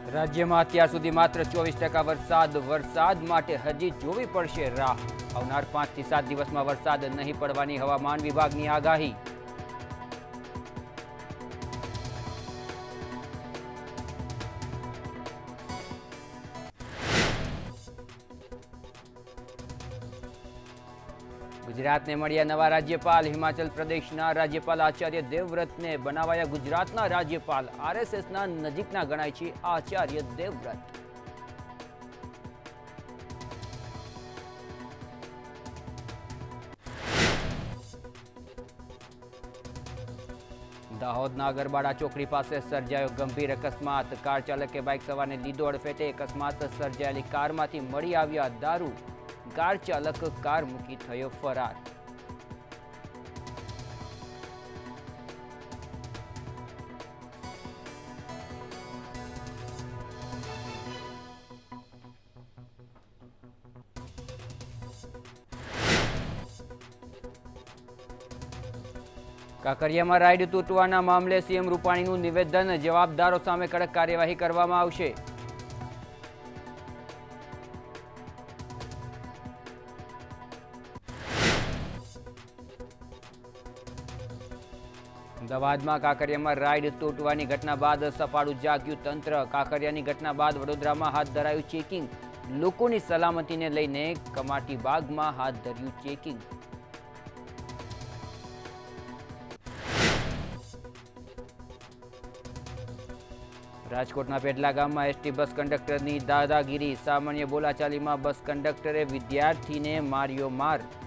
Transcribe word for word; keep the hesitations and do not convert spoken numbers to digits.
राज्य में अत्यार सुधी मात्र चौवीस टका वरसाद वरसाद माटे हजी जोवी पड़शे राह। आवनार पांच थी सात दिवस में वरसाद नहीं पड़वानी हवामान विभागनी आगाही। गुजरात ने मळ्या नवा राज्यपाल। हिमाचल प्रदेशना राज्यपाल आचार्य देवव्रत ने बनावाया गुजरातना राज्यपाल। आरएसएसना नजीकना गणाय छे आचार्य देवव्रत। दाहोदना गरबाड़ा चोकड़ी पासे सर्जायो गंभीर अकस्मात। कार चालके बाइक सवार ने लीधो अड़फेटे। अकस्मात सर्जायेली कारमांथी मળી આવ્યા दारू। कार चालक कार मूकी थयो फरार। काकरियामां राइड तूटवाना मामले सीएम रूपाणीनुं निवेदन। जवाबदारों सामे कड़क कार्यवाही करवामां आवशे। अमदावाद में काकरिया में राइड तूटवानी घटना बाद सफाळु जाग्यु तंत्र। काकरियानी घटना बाद वडोदरा में हाथ धरायु चेकिंग। लोकोनी सलामती ने लईने कमाटीबाग में हाथ धर्यु चेकिंग। राजकोटना पेटला गाम में एसटी बस कंडक्टरनी दादागिरी। सामान्य बोलाचाली में बस कंडक्टरे विद्यार्थी ने मार्यो मार।